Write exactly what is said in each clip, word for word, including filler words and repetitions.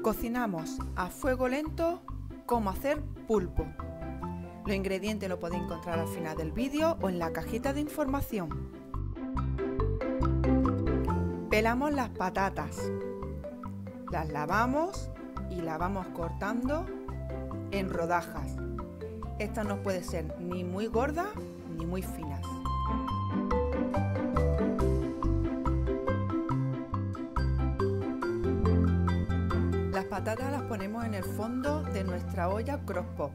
Cocinamos a fuego lento cómo hacer pulpo. Los ingredientes los podéis encontrar al final del vídeo o en la cajita de información. Pelamos las patatas, las lavamos y las vamos cortando en rodajas. Esta no puede ser ni muy gorda ni muy finas. Las patatas las ponemos en el fondo de nuestra olla crock-pot.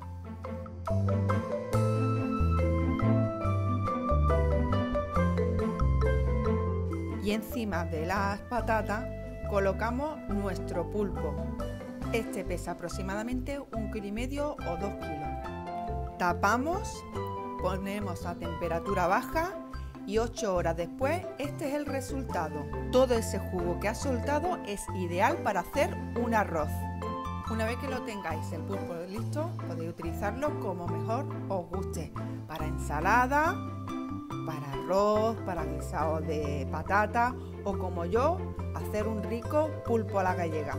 Y encima de las patatas colocamos nuestro pulpo. Este pesa aproximadamente un kilo y medio o dos kilos. Tapamos, ponemos a temperatura baja y ocho horas después este es el resultado. Todo ese jugo que ha soltado es ideal para hacer un arroz. Una vez que lo tengáis el pulpo listo, podéis utilizarlo como mejor os guste, para ensalada, para arroz, para guisado de patata o como yo, hacer un rico pulpo a la gallega.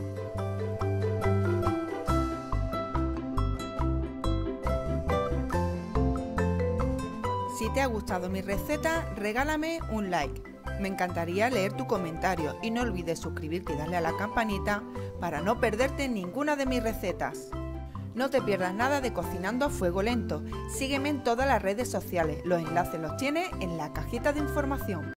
Si te ha gustado mi receta, regálame un like. Me encantaría leer tu comentario y no olvides suscribirte y darle a la campanita para no perderte ninguna de mis recetas. No te pierdas nada de Cocinando a Fuego Lento. Sígueme en todas las redes sociales. Los enlaces los tienes en la cajita de información.